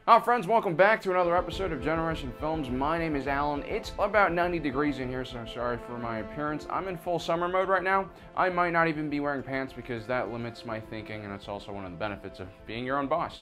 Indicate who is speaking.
Speaker 1: Hi friends, welcome back to another episode of Generation Films. My name is Alan. It's about 90 degrees in here, so I'm sorry for my appearance. I'm in full summer mode right now. I might not even be wearing pants because that limits my thinking, and it's also one of the benefits of being your own boss.